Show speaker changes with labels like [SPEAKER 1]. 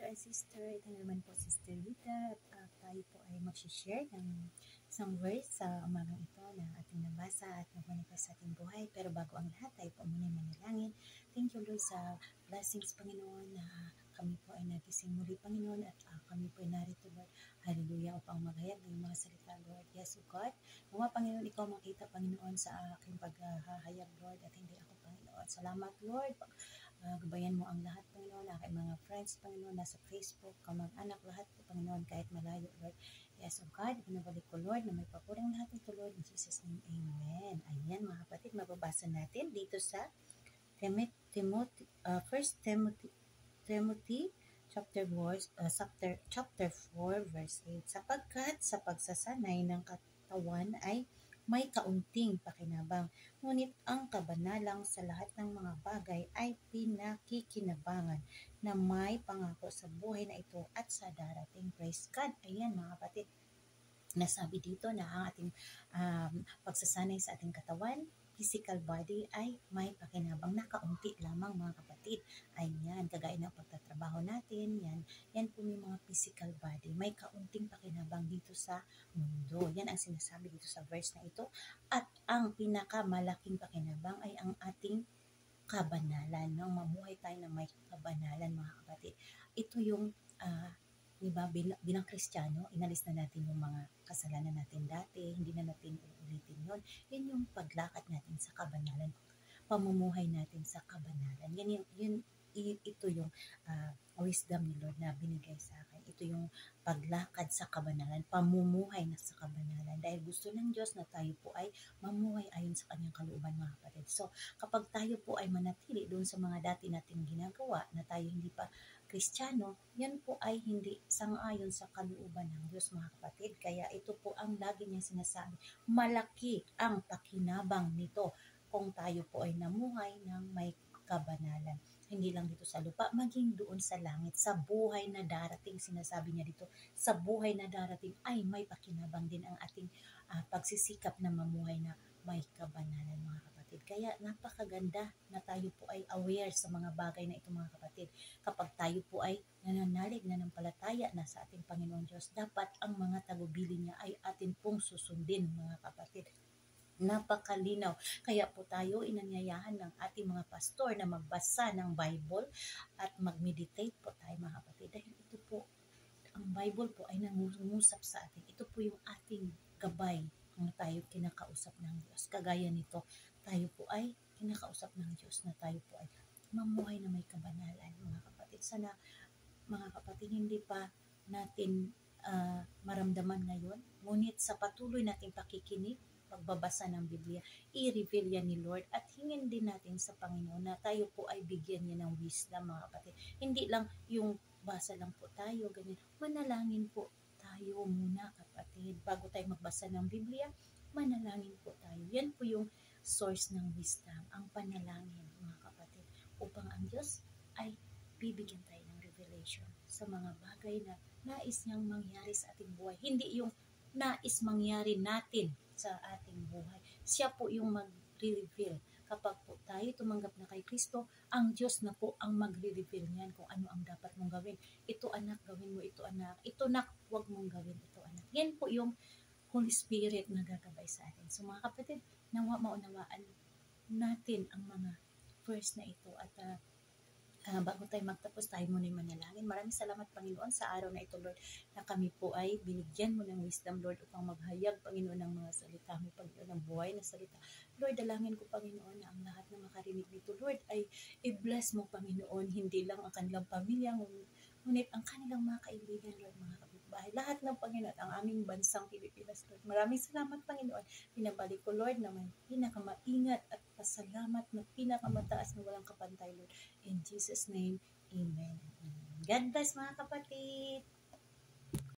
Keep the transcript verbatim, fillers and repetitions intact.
[SPEAKER 1] and sister. Ito na naman po Sister Rita at uh, tayo po ay mag-share ng isang verse sa umagang ito na ating nabasa at nagmanifest sa ating buhay. Pero bago ang lahat, tayo po muna manalangin. Thank you Lord sa blessings Panginoon na kami po ay nagising muli Panginoon at uh, kami po ay narito Lord. Hallelujah upang maghayag ng mga salita Lord. Yes o God. Mga Panginoon, ikaw makita Panginoon sa aking paghahayag Lord at hindi ako Panginoon. Salamat Lord. Uh, gabayan mo ang lahat, Panginoon, aking mga friends, Panginoon, nasa Facebook, kamag-anak, lahat po, Panginoon, kahit malayo, Lord. Yes, oh God, pinabalik ko, Lord, na may papurang lahat ito, Lord, in Jesus' name, Amen. Ayan, mga kapatid, mababasa natin dito sa Timothy, uh, First Timothy, Timothy, chapter four, uh, chapter, chapter four, verse eight. Sapagkat sa pagsasanay ng katawan ay may kaunting pakinabang, ngunit ang kabanalang sa lahat ng mga bagay ay pinakikinabangan na may pangako sa buhay na ito at sa darating. Praise God. Ayan mga kapatid, nasabi dito na ang ating um, pagsasanay sa ating katawan, physical body ay may pakinabang na kaunti lamang mga kapatid. Ayan, kagaya ng pagtatrabaho natin, yan, yan po yung mga physical body. May kaunting pakinabang dito sa mundo. Yan ang sinasabi dito sa verse na ito. At ang pinakamalaking pakinabang ay ang ating kabanalan. Nang mamuhay tayo na may kabanalan mga kapatid. Ito yung uh, diba, bilang, bilang Kristiyano, inalis na natin yung mga kasalanan natin dati, hindi na natin uulitin yun. Yan yung paglakad natin sa kabanalan, pamumuhay natin sa kabanalan. Yan yung, yun, ito yung uh, wisdom ni Lord na binigay sa akin. Ito yung paglakad sa kabanalan, pamumuhay na sa kabanalan. Dahil gusto ng Diyos na tayo po ay mamuhay ayon sa kanyang kalooban mga kapatid. So, kapag tayo po ay manatili doon sa mga dati nating ginagawa, na tayo hindi pa Kristiyano, yan po ay hindi sang-ayon sa kalooban ng Diyos mga kapatid. Kaya ito po ang lagi niyang sinasabi, malaki ang pakinabang nito kung tayo po ay namuhay ng may kabanalan. Hindi lang dito sa lupa, maging doon sa langit, sa buhay na darating, sinasabi niya dito, sa buhay na darating ay may pakinabang din ang ating uh, pagsisikap na mamuhay na may kabanalan mga kapatid. Kaya napakaganda na tayo po ay aware sa mga bagay na ito mga kapatid. Kapag tayo po ay nananalig na ng palataya na sa ating Panginoon Diyos, dapat ang mga tagubilin niya ay atin pong susundin mga kapatid. Napakalinaw. Kaya po tayo inanyayahan ng ating mga pastor na magbasa ng Bible at mag-meditate po tayo mga kapatid. Dahil ito po, ang Bible po ay nangungusap sa atin. Ito po yung ating gabay kung tayo kinakausap ng Diyos. Kagaya nito, tayo po ay kinakausap ng Diyos na tayo po ay mamuhay na may kabanalan mga kapatid. Sana mga kapatid, hindi pa natin uh, maramdaman ngayon, ngunit sa patuloy nating pakikinig, pagbabasa ng Biblia, i-reveal yan ni Lord at hingin din natin sa Panginoon na tayo po ay bigyan niya ng wisdom mga kapatid. Hindi lang yung basa lang po tayo, ganyan. Manalangin po tayo muna kapatid. Bago tayo magbasa ng Biblia, manalangin po tayo. Yan po yung source ng wisdom, ang panalangin mga kapatid. Upang ang Diyos ay bibigyan tayo ng revelation sa mga bagay na nais niyang mangyari sa ating buhay. Hindi yung nais mangyari natin sa ating buhay. Siya po yung mag-reveal. Kapag po tayo tumanggap na kay Kristo, ang Diyos na po ang magre-reveal niyan kung ano ang dapat mong gawin. Ito anak, gawin mo ito anak. Ito nak, huwag mong gawin ito anak. Yan po yung Holy Spirit na gagabay sa atin. So mga kapatid, nawa maunawaan natin ang mga verse na ito at uh, Uh, bago tayo magtapos, tayo muna yung manalangin. Maraming salamat Panginoon sa araw na ito Lord, na kami po ay binigyan mo ng wisdom Lord upang maghayag Panginoon ng mga salita mo Panginoon, ng buhay na salita. Lord, dalangin ko Panginoon na ang lahat na makarinig nito Lord ay i-bless mo Panginoon, hindi lang ang kanilang pamilya, ngunit ang kanilang mga kaibigan Lord, mga kapitbahay, lahat ng Panginoon, ang aming bansang Pilipinas Lord. Maraming salamat Panginoon. Pinabalik ko Lord na may pinakamaingat at pasalamat na pinakamataas na walang kapantay Lord. In Jesus' name, Amen. God bless mga kapatid.